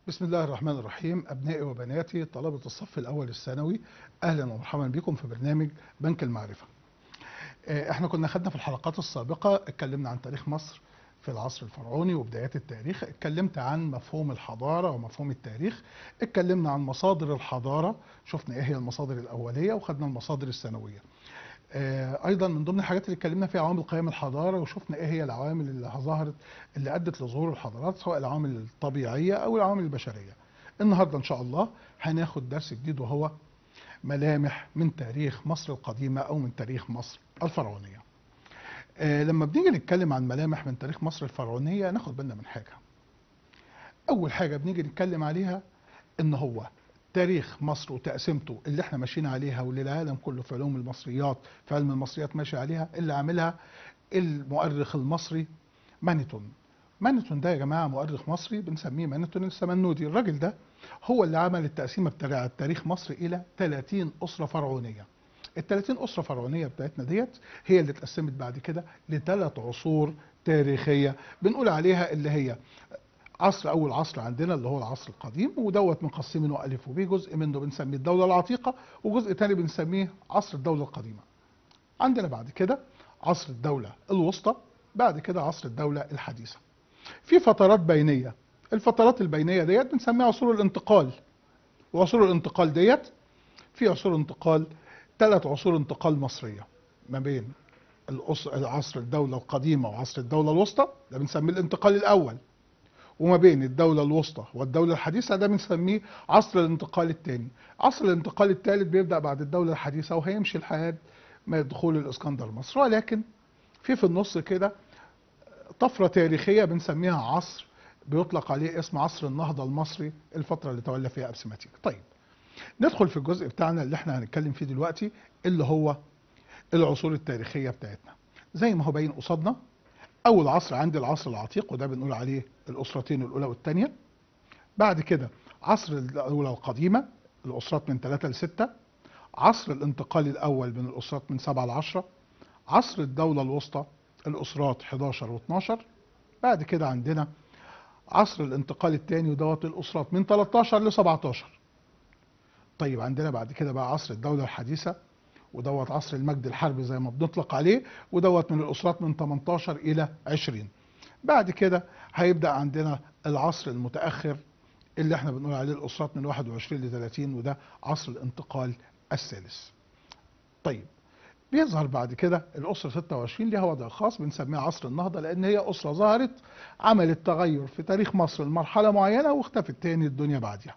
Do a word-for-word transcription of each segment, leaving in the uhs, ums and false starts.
بسم الله الرحمن الرحيم. أبنائي وبناتي طلبة الصف الأول الثانوي، أهلا ومرحبا بكم في برنامج بنك المعرفة. آه، احنا كنا خدنا في الحلقات السابقة اتكلمنا عن تاريخ مصر في العصر الفرعوني وبدايات التاريخ، اتكلمت عن مفهوم الحضارة ومفهوم التاريخ، اتكلمنا عن مصادر الحضارة، شفنا ايه هي المصادر الأولية وخدنا المصادر الثانوية. آه، ايضا من ضمن الحاجات اللي اتكلمنا فيها عوامل قيام الحضاره، وشفنا ايه هي العوامل اللي ظهرت اللي ادت لظهور الحضارات، سواء العوامل الطبيعيه او العوامل البشريه. النهارده ان شاء الله هناخد درس جديد وهو ملامح من تاريخ مصر القديمه او من تاريخ مصر الفرعونيه. آه، لما بنيجي نتكلم عن ملامح من تاريخ مصر الفرعونيه ناخد بالنا من حاجه. اول حاجه بنيجي نتكلم عليها ان هو تاريخ مصر وتقسيمته اللي احنا ماشيين عليها واللي العالم كله في علوم المصريات في علم المصريات ماشي عليها، اللي عاملها المؤرخ المصري مانيتون. مانيتون ده يا جماعه مؤرخ مصري بنسميه مانيتون السمنودي. الراجل ده هو اللي عمل التقسيمه بتاع تاريخ مصر الى ثلاثين اسره فرعونيه. ال ثلاثين اسره فرعونيه بتاعتنا ديت هي اللي اتقسمت بعد كده لثلاث عصور تاريخيه بنقول عليها اللي هي عصر اول عصر عندنا اللي هو العصر القديم، ودوت مقسمينه الف وب، جزء منه بنسميه الدوله العتيقه وجزء تاني بنسميه عصر الدوله القديمه. عندنا بعد كده عصر الدوله الوسطى، بعد كده عصر الدوله الحديثه. في فترات بينيه، الفترات البينيه ديت بنسميها عصور الانتقال. وعصور الانتقال ديت في عصور انتقال، ثلاث عصور انتقال مصريه ما بين العصر الدوله القديمه وعصر الدوله الوسطى، ده بنسميه الانتقال الاول، وما بين الدولة الوسطى والدولة الحديثة ده بنسميه عصر الانتقال الثاني. عصر الانتقال الثالث بيبدأ بعد الدولة الحديثة وهيمشي لحد ما دخول الإسكندر مصر، ولكن في في النص كده طفرة تاريخية بنسميها عصر بيطلق عليه اسم عصر النهضة المصري، الفترة اللي تولى فيها أبسماتيك. طيب ندخل في الجزء بتاعنا اللي احنا هنتكلم فيه دلوقتي اللي هو العصور التاريخية بتاعتنا. زي ما هو باين قصادنا، أول عصر عندي العصر العتيق وده بنقول عليه الأسرتين الأولى والثانية. بعد كده عصر الدولة القديمة الأسرات من ثلاثة لستة. عصر الانتقال الأول من الأسرات من سبعة لعشرة. عصر الدولة الوسطى الأسرات حداشر واثناشر. بعد كده عندنا عصر الانتقال الثاني ودوت الأسرات من تلتاشر ل سبعتاشر. طيب عندنا بعد كده بقى عصر الدولة الحديثة ودوت عصر المجد الحربي زي ما بنطلق عليه، ودوت من الأسرات من تمنتاشر إلى عشرين. بعد كده هيبدأ عندنا العصر المتأخر اللي احنا بنقول عليه الأسرات من واحد وعشرين ل ثلاثين، وده عصر الانتقال الثالث. طيب بيظهر بعد كده الأسرة ستة وعشرين ليها وضع خاص بنسميها عصر النهضة، لأن هي أسرة ظهرت عملت تغير في تاريخ مصر لمرحلة معينة واختفت تاني الدنيا بعدها.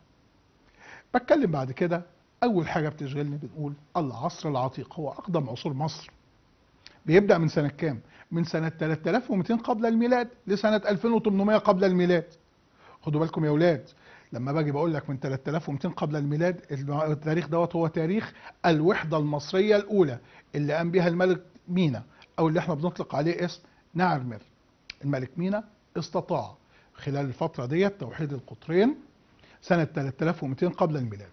بتكلم بعد كده أول حاجة بتشغلني بنقول العصر العتيق هو أقدم عصور مصر. بيبدأ من سنة كام؟ من سنة ثلاثة آلاف ومئتين قبل الميلاد لسنة ألفين وثمانمائة قبل الميلاد. خدوا بالكم يا اولاد، لما باجي بقول لك من ثلاثة آلاف ومئتين قبل الميلاد، التاريخ دوت هو تاريخ الوحده المصريه الاولى اللي قام بها الملك مينا، او اللي احنا بنطلق عليه اسم نعرمر. الملك مينا استطاع خلال الفتره ديت توحيد القطرين سنه ثلاثة آلاف ومئتين قبل الميلاد.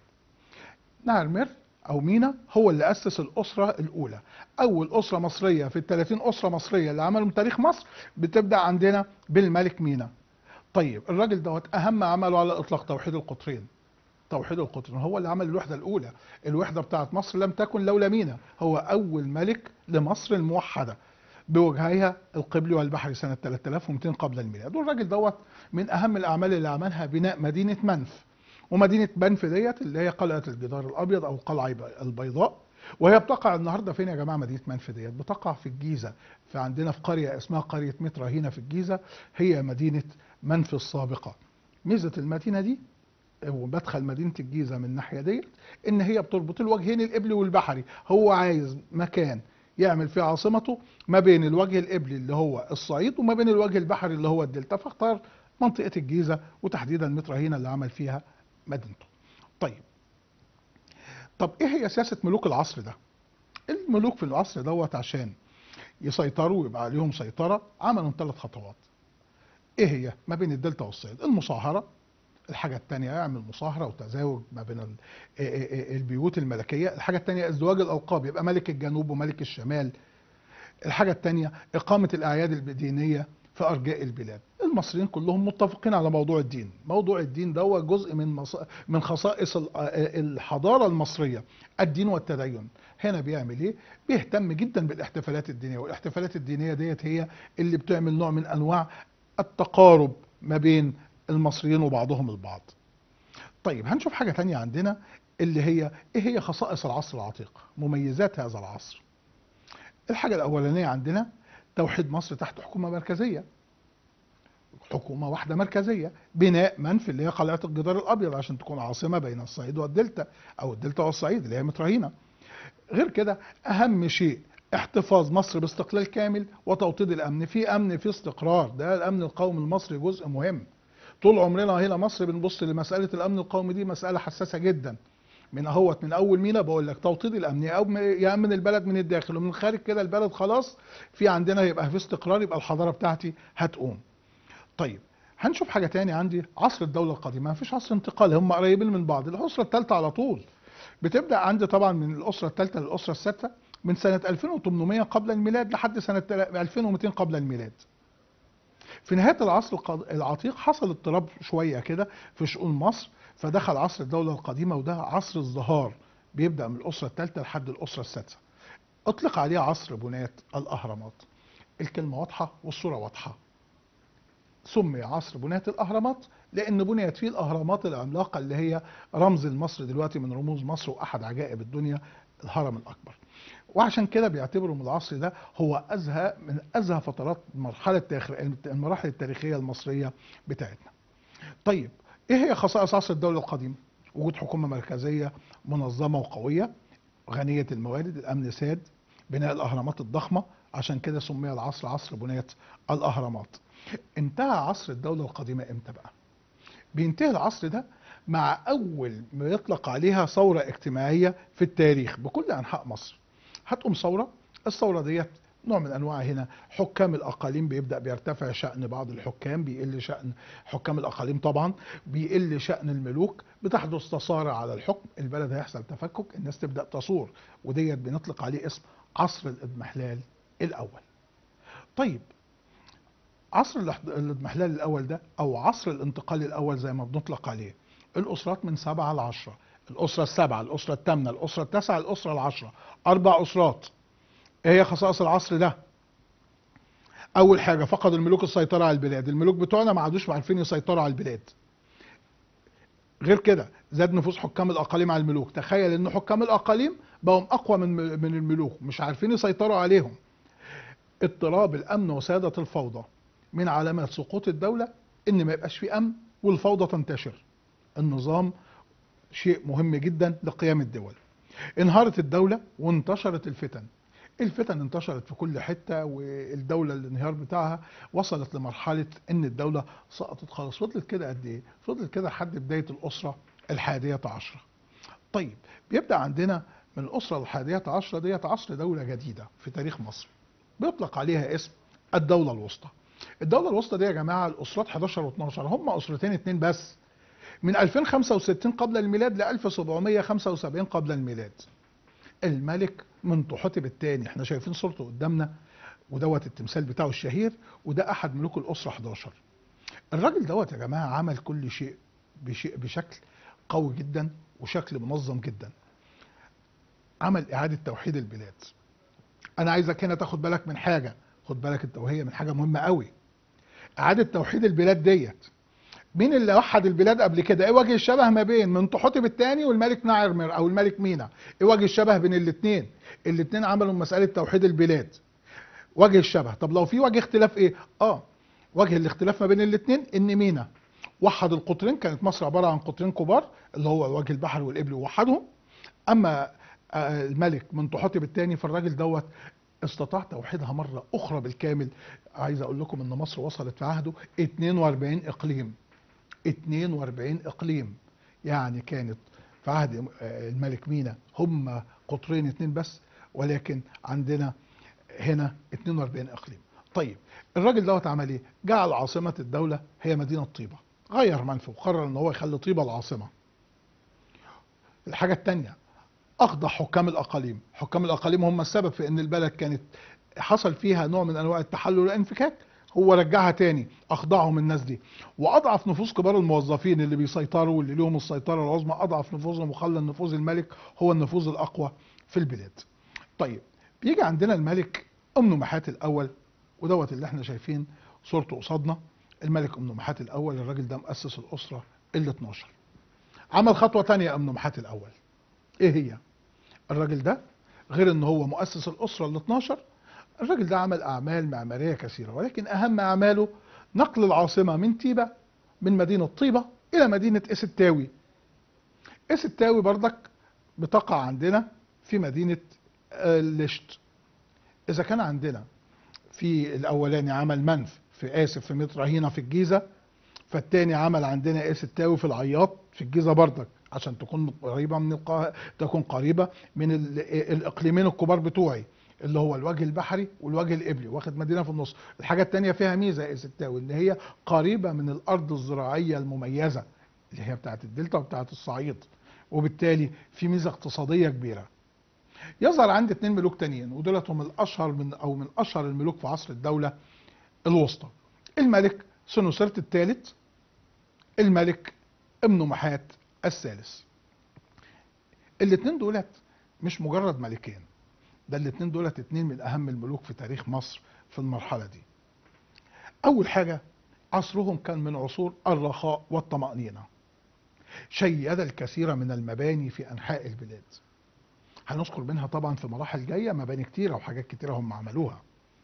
نعرمر او مينا هو اللي اسس الاسره الاولى، اول اسره مصريه في ال ثلاثين اسره مصريه اللي عملوا تاريخ مصر بتبدا عندنا بالملك مينا. طيب الراجل دوت اهم عمله على الاطلاق توحيد القطرين. توحيد القطرين هو اللي عمل الوحده الاولى. الوحده بتاعت مصر لم تكن لولا مينا، هو اول ملك لمصر الموحده بوجهيها القبلي والبحري سنه ثلاثة آلاف ومئتين قبل الميلاد. والراجل دوت من اهم الاعمال اللي عملها بناء مدينه منف. ومدينه منف ديت اللي هي قلعه الجدار الابيض او القلعه البيضاء، وهي بتقع النهارده فين يا جماعه؟ مدينه منف ديت بتقع في الجيزه، فعندنا في قريه اسمها قريه مترا هنا في الجيزه، هي مدينه منف السابقه. ميزه المدينه دي ومدخل مدينه الجيزه من الناحيه ديت ان هي بتربط الوجهين القبلي والبحري. هو عايز مكان يعمل فيه عاصمته ما بين الوجه القبلي اللي هو الصعيد وما بين الوجه البحري اللي هو الدلتا، فاختار منطقه الجيزه وتحديدا مترا هنا اللي عمل فيها مدينته. طيب طب ايه هي سياسه ملوك العصر ده؟ الملوك في العصر دوت عشان يسيطروا ويبقى عليهم سيطره عملوا ثلاث خطوات. ايه هي؟ ما بين الدلتا والصعيد المصاهره. الحاجه الثانيه يعمل مصاهره وتزاوج ما بين ال- البيوت الملكيه. الحاجه الثانيه ازدواج الالقاب، يبقى ملك الجنوب وملك الشمال. الحاجه الثانيه اقامه الاعياد الدينيه في ارجاء البلاد. المصريين كلهم متفقين على موضوع الدين. موضوع الدين ده هو جزء من مص... من خصائص ال- الحضاره المصريه، الدين والتدين. هنا بيعمل ايه؟ بيهتم جدا بالاحتفالات الدينيه، والاحتفالات الدينيه ديت هي اللي بتعمل نوع من انواع التقارب ما بين المصريين وبعضهم البعض. طيب هنشوف حاجه تانية عندنا، اللي هي ايه هي خصائص العصر العتيق، مميزات هذا العصر. الحاجه الاولانيه عندنا توحيد مصر تحت حكومه مركزيه، حكومه واحده مركزيه، بناء منف اللي هي قلعه الجدار الابيض عشان تكون عاصمه بين الصعيد والدلتا، او الدلتا والصعيد اللي هي مترهينه. غير كده اهم شيء احتفاظ مصر باستقلال كامل وتوطيد الامن، في امن في استقرار، ده الامن القومي المصري جزء مهم. طول عمرنا هنا مصر بنبص لمساله الامن القومي دي مساله حساسه جدا. من اهوت من اول مينا بقول لك توطيد الامن، يامن البلد من الداخل ومن الخارج، كده البلد خلاص في عندنا يبقى في استقرار، يبقى الحضاره بتاعتي هتقوم. طيب هنشوف حاجه تاني عندي، عصر الدوله القديمه، مفيش عصر انتقالي، هم قريبين من بعض. الاسره الثالثه على طول بتبدا عندي طبعا من الاسره الثالثه للاسره السادسه من سنه ألفين وثمانمائة قبل الميلاد لحد سنه ألفين ومئتين قبل الميلاد. في نهايه العصر القد- العتيق حصل اضطراب شويه كده في شؤون مصر، فدخل عصر الدوله القديمه، وده عصر الازدهار، بيبدا من الاسره الثالثه لحد الاسره السادسه. اطلق عليه عصر بناة الاهرامات. الكلمه واضحه والصوره واضحه. سمي عصر بناة الأهرامات لأن بنيت فيه الأهرامات العملاقة اللي هي رمز لمصر دلوقتي، من رموز مصر وأحد عجائب الدنيا، الهرم الأكبر. وعشان كده بيعتبروا من العصر ده هو أزهى من أزهى فترات مرحلة تاريخ المراحل التاريخية المصرية بتاعتنا. طيب إيه هي خصائص عصر الدولة القديمة؟ وجود حكومة مركزية منظمة وقوية، غنية الموارد، الأمن ساد، بناء الأهرامات الضخمة، عشان كده سمي العصر عصر بناة الأهرامات. انتهى عصر الدولة القديمة امتى بقى؟ بينتهي العصر ده مع أول ما يطلق عليها ثورة اجتماعية في التاريخ بكل أنحاء مصر. هتقوم ثورة، الثورة ديت نوع من أنواع هنا حكام الأقاليم، بيبدأ بيرتفع شأن بعض الحكام، بيقل شأن حكام الأقاليم طبعا، بيقل شأن الملوك، بتحدث تصارع على الحكم، البلد هيحصل تفكك، الناس تبدأ تصور، وديت بنطلق عليه اسم عصر الإضمحلال الأول. طيب عصر الاحت- الاضمحلال الاول ده او عصر الانتقال الاول زي ما بنطلق عليه، الاسرات من سبعه لعشره، الاسره السابعه، الاسره الثامنه، الاسره التاسعه، الاسره العشره، اربع اسرات. ايه هي خصائص العصر ده؟ اول حاجه فقد الملوك السيطره على البلاد، الملوك بتوعنا ما عادوش عارفين يسيطروا على البلاد. غير كده زاد نفوذ حكام الاقاليم على الملوك، تخيل ان حكام الاقاليم بقوا اقوى من من الملوك، مش عارفين يسيطروا عليهم. اضطراب الامن وساده الفوضى، من علامات سقوط الدوله ان ما يبقاش في امن والفوضى تنتشر. النظام شيء مهم جدا لقيام الدول. انهارت الدوله وانتشرت الفتن، الفتن انتشرت في كل حته، والدوله الانهيار بتاعها وصلت لمرحله ان الدوله سقطت خالص. فضلت كده قد ايه؟ فضلت كده لحد بدايه الاسره الحادية عشرة. طيب بيبدا عندنا من الاسره الحادية عشرة ديت عصر دوله جديده في تاريخ مصر، بيطلق عليها اسم الدولة الوسطى. الدولة الوسطى دي يا جماعة الأسرات حداشر و اتناشر، هم أسرتين اتنين بس، من ألفين وخمسة وستين قبل الميلاد ل ألف وسبعمائة وخمسة وسبعين قبل الميلاد. الملك منتحتب الثاني، احنا شايفين صورته قدامنا، ودوت التمثال بتاعه الشهير، وده أحد ملوك الأسرة حداشر. الراجل دوت يا جماعة عمل كل شيء بشيء بشكل قوي جدا وشكل منظم جدا. عمل إعادة توحيد البلاد. أنا عايزك هنا تاخد بالك من حاجة، خد بالك التوهية من حاجة مهمة قوي. إعادة توحيد البلاد ديت، مين اللي وحد البلاد قبل كده؟ ايه وجه الشبه ما بين منتحتب الثاني والملك نعرمر او الملك مينا؟ ايه وجه الشبه بين الاثنين؟ الاثنين عملوا مسألة توحيد البلاد. وجه الشبه. طب لو في وجه اختلاف ايه؟ اه وجه الاختلاف ما بين الاثنين ان مينا وحد القطرين، كانت مصر عبارة عن قطرين كبار اللي هو الوجه البحري والقبلي، ووحدهم. اما آه، الملك منتحتب الثاني، فالراجل دوت استطاع توحيدها مرة اخرى بالكامل. عايز اقول لكم ان مصر وصلت في عهده اتنين واربعين اقليم، اتنين واربعين اقليم. يعني كانت في عهد الملك مينا هم قطرين اتنين بس، ولكن عندنا هنا اتنين واربعين اقليم. طيب الراجل دوت عمل ايه؟ جعل عاصمة الدولة هي مدينة طيبة، غير منفه وقرر ان هو يخلي طيبة العاصمة. الحاجة التانية اخضع حكام الاقاليم، حكام الاقاليم هم السبب في ان البلد كانت حصل فيها نوع من انواع التحلل والانفكاك، هو رجعها تاني، اخضعهم الناس دي. واضعف نفوذ كبار الموظفين اللي بيسيطروا واللي لهم السيطره العظمى، اضعف نفوذهم وخلى نفوذ الملك هو النفوذ الاقوى في البلاد. طيب بيجي عندنا الملك امنو محات الاول، ودوت اللي احنا شايفين صورته قصادنا. الملك امنو محات الاول، الراجل ده مؤسس الاسره ال اتناشر. عمل خطوه تانية امنو محات الاول، ايه هي؟ الراجل ده غير ان هو مؤسس الاسره ال اتناشر، الراجل ده عمل اعمال معماريه كثيره، ولكن اهم اعماله نقل العاصمه من تيبه، من مدينه طيبه الى مدينه اسيتاوي. اسيتاوي بردك بتقع عندنا في مدينه آه، لشت. اذا كان عندنا في الاولاني عمل منف في اسف في ميت رهينه في الجيزه، فالتاني عمل عندنا اسيتاوي في العياط في الجيزه بردك، عشان تكون قريبه من القاهره، تكون قريبه من ال- الاقليمين الكبار بتوعي، اللي هو الوجه البحري والوجه القبلي، واخد مدينه في النص. الحاجه التانيه فيها ميزه اسيتاوي، ان هي قريبه من الارض الزراعيه المميزه اللي هي بتاعت الدلتا وبتاعت الصعيد، وبالتالي في ميزه اقتصاديه كبيره. يظهر عندي اتنين ملوك تانيين، ودولت هم الاشهر من او من اشهر الملوك في عصر الدوله الوسطى. الملك سنوسرت الثالث، الملك امنو محات الثالث. الاتنين دولت مش مجرد ملكين، ده الاتنين دولت اتنين من اهم الملوك في تاريخ مصر في المرحله دي. اول حاجه، عصرهم كان من عصور الرخاء والطمأنينة، شيد الكثير من المباني في انحاء البلاد. هنذكر منها طبعا في مراحل جايه مباني كتيره وحاجات كتيره هم عملوها.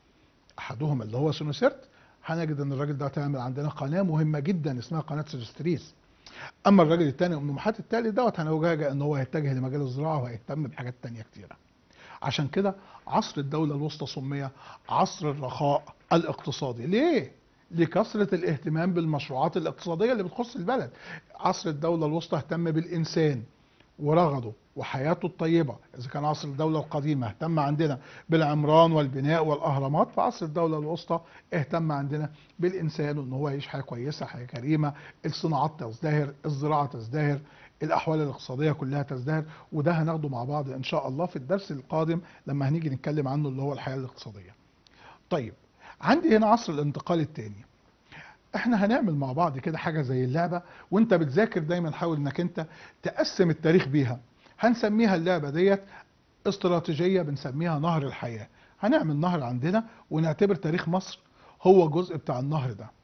احدهم اللي هو سنوسرت، هنجد ان الراجل ده هتعمل عندنا قناه مهمه جدا اسمها قناه سويس. اما الراجل الثاني امنو محات الثالث دوت، هنوجه ان هو هيتجه لمجال الزراعه وهيهتم بحاجات تانية كتيره. عشان كده عصر الدوله الوسطى سمي عصر الرخاء الاقتصادي. ليه؟ لكثره الاهتمام بالمشروعات الاقتصاديه اللي بتخص البلد. عصر الدوله الوسطى اهتم بالانسان ورغده وحياته الطيبة. إذا كان عصر الدولة القديمة اهتم عندنا بالعمران والبناء والأهرامات، فعصر الدولة الوسطى اهتم عندنا بالإنسان وإن هو يعيش حياة كويسة، حياة كريمة، الصناعات تزدهر، الزراعة تزدهر، الأحوال الاقتصادية كلها تزدهر. وده هناخده مع بعض إن شاء الله في الدرس القادم لما هنيجي نتكلم عنه، اللي هو الحياة الاقتصادية. طيب عندي هنا عصر الانتقال الثاني. احنا هنعمل مع بعض كده حاجة زي اللعبة، وانت بتذاكر دايما حاول انك انت تقسم التاريخ بيها. هنسميها اللعبة ديت استراتيجية، بنسميها نهر الحياة. هنعمل نهر عندنا ونعتبر تاريخ مصر هو جزء بتاع النهر ده.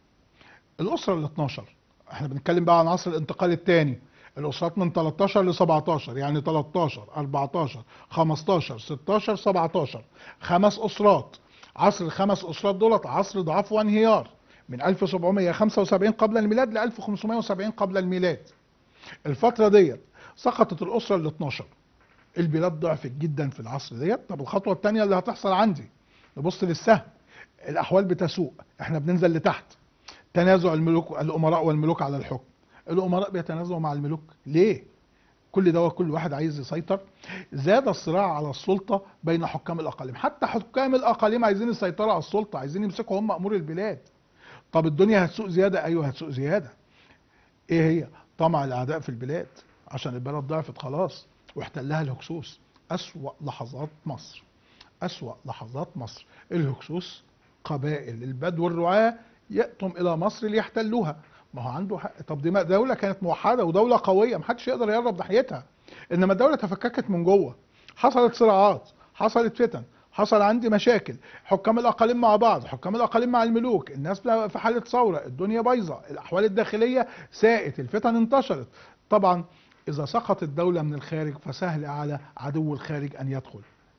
الأسرة ال اتناشر، احنا بنتكلم بقى عن عصر الانتقال الثاني. الأسرات من تلتاشر ل سبعتاشر، يعني تلتاشر اربعتاشر خمستاشر ستاشر سبعتاشر، خمس أسرات. عصر الخمس أسرات دولت عصر ضعاف وانهيار، من ألف وسبعمية وخمسة وسبعين قبل الميلاد ل ألف وخمسمية وسبعين قبل الميلاد. الفترة ديت سقطت الأسرة ال اتناشر، البلاد ضعفت جدا في العصر ديت. طب الخطوة الثانية اللي هتحصل عندي، نبص للسهم، الأحوال بتسوء، احنا بننزل لتحت. تنازع الملوك الأمراء والملوك على الحكم. الأمراء بيتنازعوا مع الملوك ليه؟ كل ده كل واحد عايز يسيطر. زاد الصراع على السلطة بين حكام الأقاليم، حتى حكام الأقاليم عايزين يسيطروا على السلطة، عايزين يمسكوا هم أمور البلاد. طب الدنيا هتسوق زيادة؟ أيوه هتسوق زيادة. ايه هي؟ طمع الاعداء في البلاد، عشان البلد ضعفت خلاص واحتلها الهكسوس. اسوأ لحظات مصر، اسوأ لحظات مصر الهكسوس، قبائل البدو الرعاة يأتم الى مصر ليحتلوها. ما هو عنده حق. طب دي دولة كانت موحدة ودولة قوية محدش يقدر يقرب ناحيتها، انما الدولة تفككت من جوه، حصلت صراعات، حصلت فتن، حصل عندي مشاكل، حكام الاقاليم مع بعض، حكام الاقاليم مع الملوك، الناس بقى في حاله ثوره، الدنيا بايظه، الاحوال الداخليه ساءت، الفتن انتشرت. طبعا اذا سقطت الدوله من الخارج فسهل على عدو الخارج ان يدخل،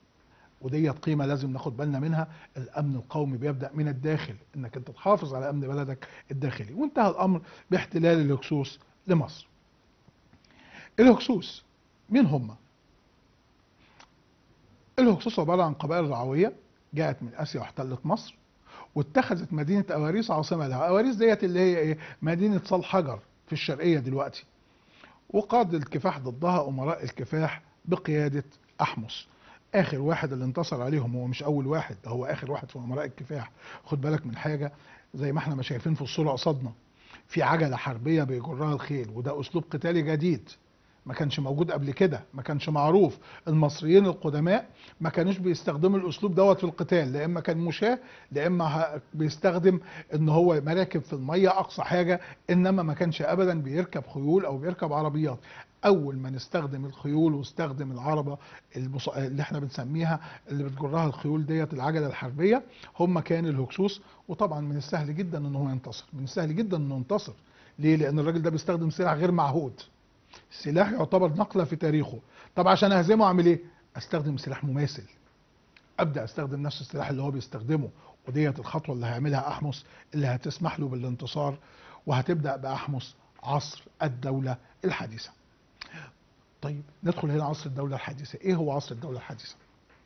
وديت قيمه لازم ناخد بالنا منها. الامن القومي بيبدا من الداخل، انك انت تحافظ على امن بلدك الداخلي. وانتهى الامر باحتلال الهكسوس لمصر. الهكسوس مين هم؟ الهكسوس عباره عن قبائل رعويه جاءت من اسيا واحتلت مصر، واتخذت مدينه اواريس عاصمه لها. اواريس ديت اللي هي ايه؟ مدينه صال حجر في الشرقيه دلوقتي. وقاد الكفاح ضدها امراء الكفاح بقياده احمس. اخر واحد اللي انتصر عليهم، هو مش اول واحد، ده هو اخر واحد في امراء الكفاح. خد بالك من حاجه، زي ما احنا ما شايفين في الصوره قصادنا، في عجله حربيه بيجرها الخيل، وده اسلوب قتالي جديد ما كانش موجود قبل كده، ما كانش معروف. المصريين القدماء ما كانوش بيستخدموا الاسلوب دوت في القتال، لا اما كان مشاة، لا اما ه- بيستخدم ان هو مراكب في الميه اقصى حاجه، انما ما كانش ابدا بيركب خيول او بيركب عربيات. اول ما نستخدم الخيول واستخدم العربه المص... اللي احنا بنسميها اللي بتجرها الخيول ديت العجله الحربيه، هم كان الهكسوس. وطبعا من السهل جدا ان هو ينتصر، من السهل جدا انه ينتصر. ليه؟ لان الراجل ده بيستخدم سلاح غير معهود، سلاح يعتبر نقله في تاريخه. طب عشان اهزمه اعمل ايه؟ استخدم سلاح مماثل، ابدا استخدم نفس السلاح اللي هو بيستخدمه. وديت الخطوه اللي هيعملها احمس اللي هتسمح له بالانتصار، وهتبدا باحمس عصر الدوله الحديثه. طيب ندخل هنا عصر الدوله الحديثه. ايه هو عصر الدوله الحديثه؟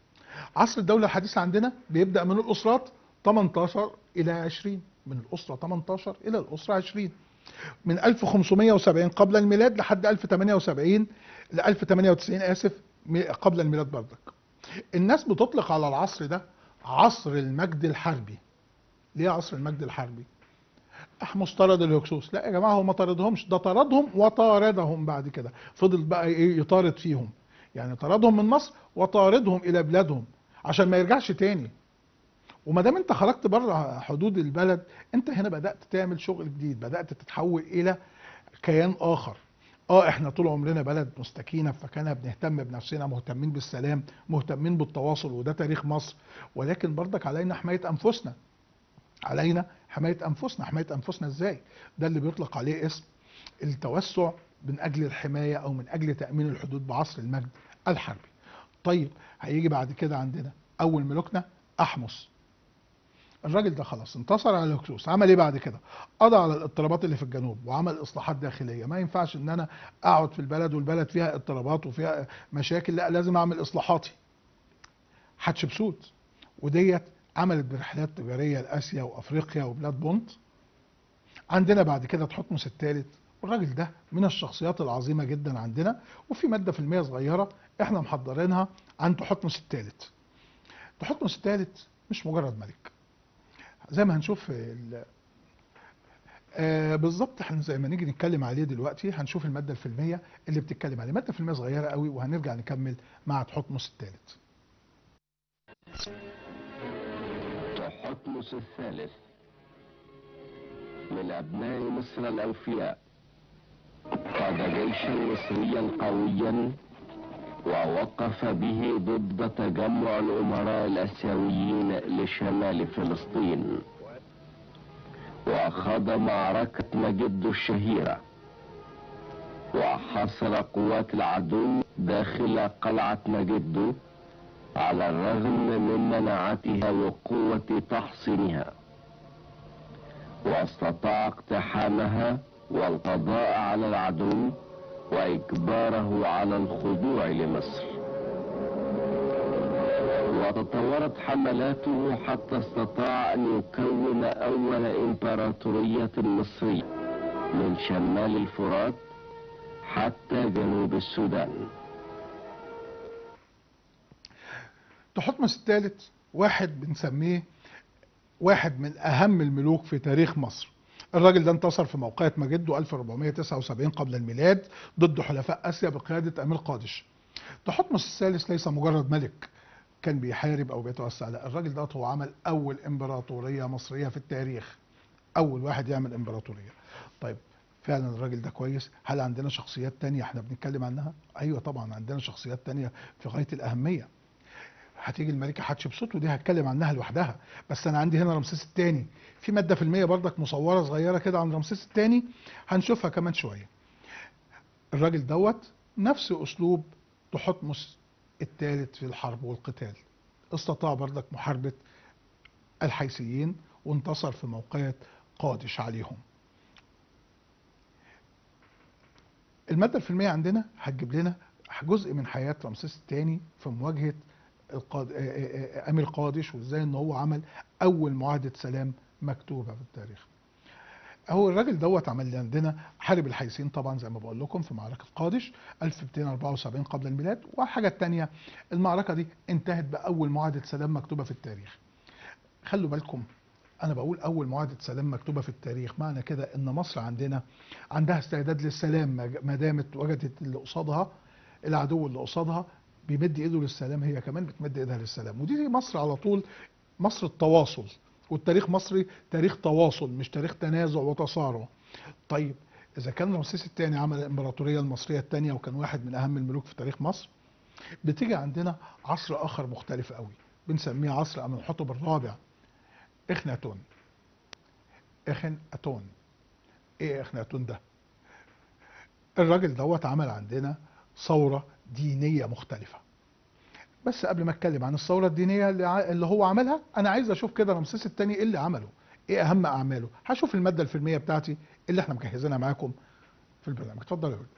عصر الدوله الحديثه عندنا بيبدا من الاسرات تمنتاشر الى عشرين، من الاسره تمنتاشر الى الاسره عشرين، من ألف وخمسمائة وسبعين قبل الميلاد لحد ألف وثمانية وسبعين ل ألف وثمانية وتسعين اسف قبل الميلاد برضك. الناس بتطلق على العصر ده عصر المجد الحربي. ليه عصر المجد الحربي؟ احمس طرد الهكسوس؟ لا يا جماعه، هو ما طردهمش، ده طردهم وطاردهم بعد كده، فضل بقى ايه يطارد فيهم، يعني طردهم من مصر وطاردهم الى بلادهم عشان ما يرجعش تاني. وما دام انت خرجت بره حدود البلد، انت هنا بدات تعمل شغل جديد، بدات تتحول الى كيان اخر. اه احنا طول عمرنا بلد مستكينه، فكان بنهتم بنفسنا، مهتمين بالسلام، مهتمين بالتواصل، وده تاريخ مصر. ولكن برضك علينا حمايه انفسنا، علينا حمايه انفسنا. حمايه انفسنا ازاي؟ ده اللي بيطلق عليه اسم التوسع من اجل الحمايه او من اجل تامين الحدود بعصر المجد الحربي. طيب هيجي بعد كده عندنا اول ملوكنا احمس. الراجل ده خلاص انتصر على الهكسوس، عمل ايه بعد كده؟ قضى على الاضطرابات اللي في الجنوب وعمل اصلاحات داخليه. ما ينفعش ان انا اقعد في البلد والبلد فيها اضطرابات وفيها مشاكل، لا لازم اعمل اصلاحاتي. حتشبسوت، وديت عملت برحلات تجاريه لاسيا وافريقيا وبلاد بونت. عندنا بعد كده تحتمس الثالث، والراجل ده من الشخصيات العظيمه جدا عندنا. وفي ماده في المية صغيره احنا محضرينها عن تحتمس الثالث. تحتمس الثالث مش مجرد ملك، زي ما هنشوف في ال- آه بالظبط. احنا زي ما نيجي نتكلم عليه دلوقتي هنشوف الماده الفيلميه اللي بتتكلم عليه، ماده فيلميه صغيره قوي، وهنرجع نكمل مع تحتمس الثالث. تحتمس الثالث من أبناء مصر الأوفياء، قاد جيشا مصريا قويا ووقف به ضد تجمع الأمراء الآسيويين لشمال فلسطين، وخاض معركة مجدو الشهيرة، وحاصر قوات العدو داخل قلعة مجدو على الرغم من مناعتها وقوة تحصينها، واستطاع اقتحامها والقضاء على العدو وإجباره على الخضوع لمصر. وتطورت حملاته حتى استطاع أن يكون أول إمبراطورية مصرية من شمال الفرات حتى جنوب السودان. تحتمس الثالث واحد بنسميه واحد من اهم الملوك في تاريخ مصر. الراجل ده انتصر في موقعة مجدو ألف وأربعمائة وتسعة وسبعين قبل الميلاد ضد حلفاء اسيا بقيادة امير قادش. تحتمس الثالث ليس مجرد ملك كان بيحارب او بيتوسع، لا الراجل ده هو عمل اول امبراطورية مصرية في التاريخ، اول واحد يعمل امبراطورية. طيب فعلا الراجل ده كويس. هل عندنا شخصيات تانية احنا بنتكلم عنها؟ ايوه طبعا عندنا شخصيات تانية في غاية الاهمية. هتيجي الملكه حتشبسوت ودي هتكلم عنها لوحدها، بس انا عندي هنا رمسيس الثاني. في ماده فيلميه برضك مصوره صغيره كده عن رمسيس الثاني، هنشوفها كمان شويه. الراجل دوت نفس اسلوب تحتمس الثالث في الحرب والقتال، استطاع برضك محاربه الحيثيين وانتصر في موقعة قادش عليهم. الماده الفيلميه عندنا هتجيب لنا جزء من حياه رمسيس الثاني في مواجهه القاد... امير قادش، وازاي ان هو عمل اول معاهده سلام مكتوبه في التاريخ. هو الراجل دوت عمل عندنا حارب الحيثيين طبعا زي ما بقول لكم في معركه قادش ألف ومئتين وأربعة وسبعين قبل الميلاد. والحاجه الثانيه المعركه دي انتهت باول معاهده سلام مكتوبه في التاريخ. خلوا بالكم انا بقول اول معاهده سلام مكتوبه في التاريخ، معنى كده ان مصر عندنا عندها استعداد للسلام ما دامت وجدت اللي قصادها، العدو اللي قصادها بيمد ايده للسلام، هي كمان بتمد ايدها للسلام. ودي مصر على طول، مصر التواصل، والتاريخ مصري تاريخ تواصل مش تاريخ تنازع وتصارع. طيب اذا كان رمسيس الثاني عمل الامبراطوريه المصريه الثانيه وكان واحد من اهم الملوك في تاريخ مصر، بتيجي عندنا عصر اخر مختلف قوي بنسميه عصر امنحتب الرابع، اخناتون. اخن اتون، ايه اخناتون ده؟ الراجل دوت عمل عندنا ثوره دينيه مختلفه. بس قبل ما اتكلم عن الثوره الدينيه اللي ع- اللي هو عملها، انا عايز اشوف كده رمسيس الثاني ايه اللي عمله، ايه اهم اعماله. هشوف الماده الفيلميه بتاعتي اللي احنا مجهزينها معاكم في البرنامج. اتفضل يا ولد.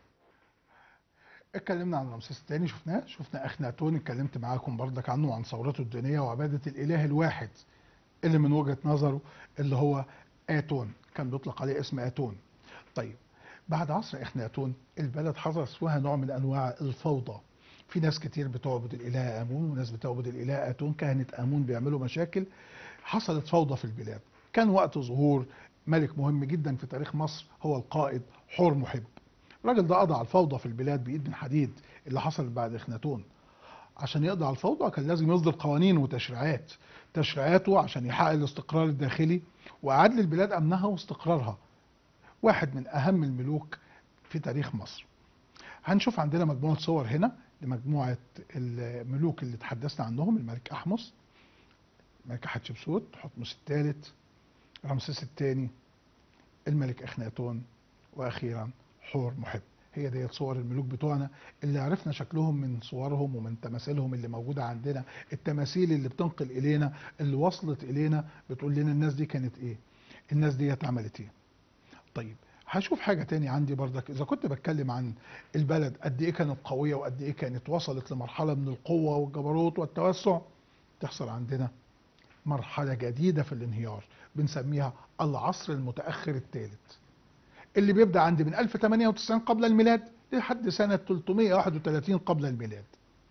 اتكلمنا عن رمسيس الثاني، شفناه، شفنا اخناتون، اتكلمت معاكم بردك عنه وعن ثورته الدينيه وعباده الاله الواحد اللي من وجهه نظره اللي هو اتون، كان بيطلق عليه اسم اتون. طيب بعد عصر اخناتون البلد حصل فيها نوع من انواع الفوضى، في ناس كتير بتعبد الاله امون وناس بتعبد الاله اتون، كهنه امون بيعملوا مشاكل، حصلت فوضى في البلاد. كان وقت ظهور ملك مهم جدا في تاريخ مصر هو القائد حور محب. الراجل ده قضى على الفوضى في البلاد بايد من حديد اللي حصلت بعد اخناتون. عشان يقضي على الفوضى كان لازم يصدر قوانين وتشريعات، تشريعاته عشان يحقق الاستقرار الداخلي واعاد للبلاد امنها واستقرارها. واحد من اهم الملوك في تاريخ مصر. هنشوف عندنا مجموعة صور هنا لمجموعة الملوك اللي تحدثنا عنهم، الملك أحمس، الملك حتشبسوت، حتمس الثالث، رمسيس الثاني، الملك أخناتون، وأخيرا حور محب. هي دي صور الملوك بتوعنا اللي عرفنا شكلهم من صورهم ومن تماثيلهم اللي موجودة عندنا، التماثيل اللي بتنقل إلينا، اللي وصلت إلينا بتقول لنا الناس دي كانت إيه، الناس دي عملت إيه. طيب هشوف حاجة تاني عندي بردك، إذا كنت بتكلم عن البلد قد إيه كانت قوية وقد إيه كانت وصلت لمرحلة من القوة والجبروت والتوسع، تحصل عندنا مرحلة جديدة في الانهيار بنسميها العصر المتأخر الثالث، اللي بيبدأ عندي من ألف وثمانمائة وتسعين قبل الميلاد لحد سنة ثلاثمائة وواحد وثلاثين قبل الميلاد.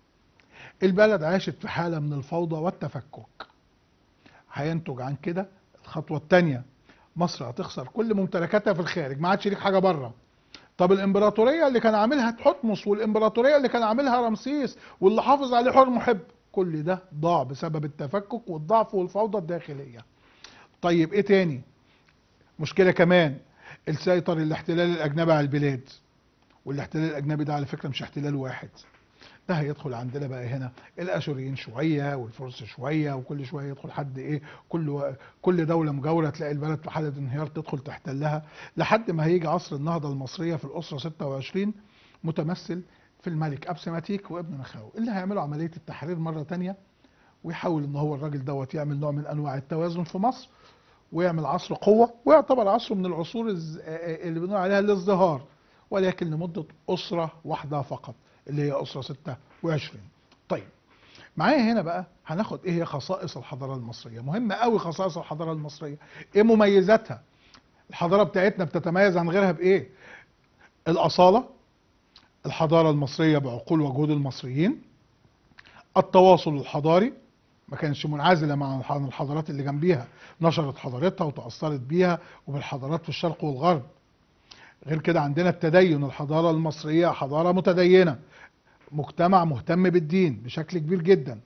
البلد عاشت في حالة من الفوضى والتفكك. هينتج عن كده الخطوة الثانية، مصر هتخسر كل ممتلكاتها في الخارج، ما عادش ليك حاجة بره. طب الامبراطوريه اللي كان عاملها تحتمس والامبراطوريه اللي كان عاملها رمسيس واللي حافظ عليه حور محب، كل ده ضاع بسبب التفكك والضعف والفوضى الداخليه. طيب ايه تاني؟ مشكله كمان، السيطر الاحتلال الاجنبي على البلاد. والاحتلال الاجنبي ده على فكره مش احتلال واحد، ده هيدخل عندنا بقى هنا الاشوريين شويه والفرس شويه، وكل شويه يدخل حد ايه، كل كل دوله مجاوره تلاقي البلد في حاله انهيار تدخل تحتلها، لحد ما هيجي عصر النهضه المصريه في الاسره ستة وعشرين متمثل في الملك ابسماتيك وابن مخاو، اللي هيعملوا عمليه التحرير مره تانية، ويحاول ان هو الراجل دوت يعمل نوع من انواع التوازن في مصر، ويعمل عصر قوه، ويعتبر عصر من العصور اللي بنقول عليها الازدهار، ولكن لمده اسره واحده فقط اللي هي اسره ستة وعشرين. طيب معايا هنا بقى هناخد ايه هي خصائص الحضاره المصريه، مهمه قوي خصائص الحضاره المصريه، ايه مميزاتها؟ الحضاره بتاعتنا بتتميز عن غيرها بايه؟ الاصاله، الحضاره المصريه بعقول وجهود المصريين، التواصل الحضاري، ما كانش منعزله مع الحضارات اللي جنبيها، نشرت حضارتها وتاثرت بيها وبالحضارات في الشرق والغرب. غير كده عندنا التدين، الحضاره المصريه حضاره متدينه، مجتمع مهتم بالدين بشكل كبير جدا.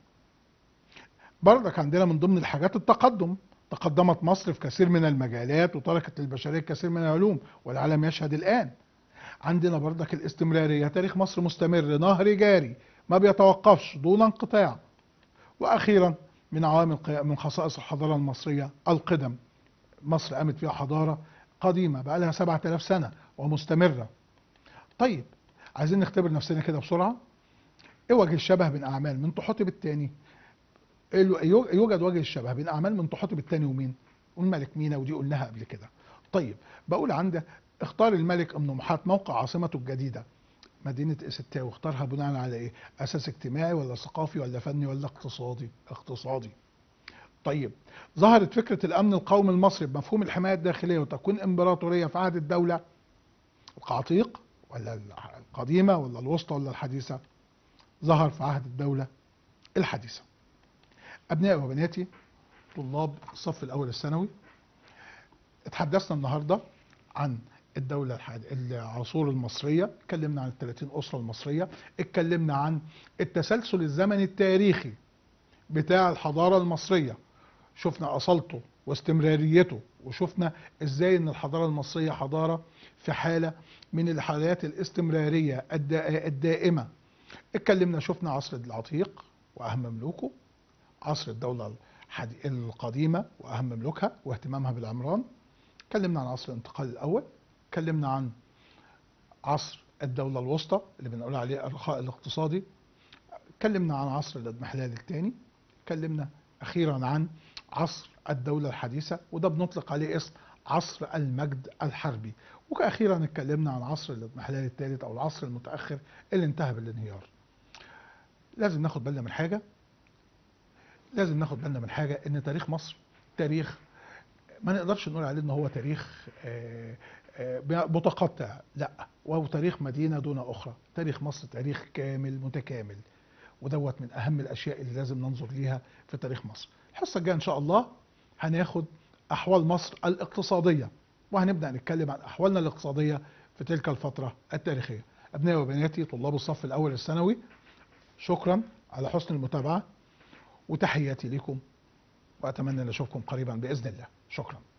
برضك عندنا من ضمن الحاجات التقدم، تقدمت مصر في كثير من المجالات وتركت للبشريه كثير من العلوم والعالم يشهد الان. عندنا برضك الاستمراريه، تاريخ مصر مستمر، نهر جاري ما بيتوقفش دون انقطاع. واخيرا من عوامل من خصائص الحضاره المصريه القدم، مصر قامت فيها حضاره قديمه بقى لها سبعة آلاف سنه ومستمره. طيب عايزين نختبر نفسنا كده بسرعه، ايه وجه الشبه بين اعمال منتحتب الثاني؟ يوجد وجه الشبه بين اعمال منتحتب الثاني ومين؟ والملك مينا، ودي قلناها قبل كده. طيب بقول عندك اختار الملك امنمحات موقع عاصمته الجديده مدينه اسيتاو، اختارها بناء على ايه؟ اساس اجتماعي ولا ثقافي ولا فني ولا اقتصادي؟ اقتصادي. طيب ظهرت فكره الامن القومي المصري بمفهوم الحمايه الداخليه وتكوين امبراطوريه في عهد الدوله القعطيق ولا القديمه ولا الوسطى ولا الحديثه؟ ظهر في عهد الدوله الحديثه. ابنائي وبناتي، طلاب الصف الأول الثانوي، اتحدثنا النهاردة عن الدولة الحد... العصور المصرية، اتكلمنا عن الثلاثين أسرة المصرية، اتكلمنا عن التسلسل الزمني التاريخي بتاع الحضارة المصرية، شفنا أصالته واستمراريته، وشفنا ازاي ان الحضارة المصرية حضارة في حالة من الحالات الاستمرارية الدائمة. اتكلمنا شفنا عصر العتيق واهم ملوكه، عصر الدولة القديمة واهم ملوكها واهتمامها بالعمران، اتكلمنا عن عصر الانتقال الاول، اتكلمنا عن عصر الدولة الوسطى اللي بنقول عليه الرخاء الاقتصادي، اتكلمنا عن عصر الاضمحلال الثاني، اتكلمنا اخيرا عن عصر الدولة الحديثة وده بنطلق عليه اسم عصر المجد الحربي، واخيرا اتكلمنا عن عصر الاضمحلال الثالث او العصر المتأخر اللي انتهى بالانهيار. لازم ناخد بالنا من حاجة، لازم ناخد بالنا من حاجة ان تاريخ مصر تاريخ ما نقدرش نقول عليه ان هو تاريخ متقطع، لا، وهو تاريخ مدينة دون اخرى. تاريخ مصر تاريخ كامل متكامل، ودوت من اهم الاشياء اللي لازم ننظر ليها في تاريخ مصر. الحصة الجاية ان شاء الله هناخد احوال مصر الاقتصادية، وهنبدأ نتكلم عن احوالنا الاقتصادية في تلك الفترة التاريخية. ابنائي وبناتي طلاب الصف الاول الثانوي، شكرا على حسن المتابعة وتحياتي لكم، واتمنى ان اشوفكم قريبا باذن الله. شكرا.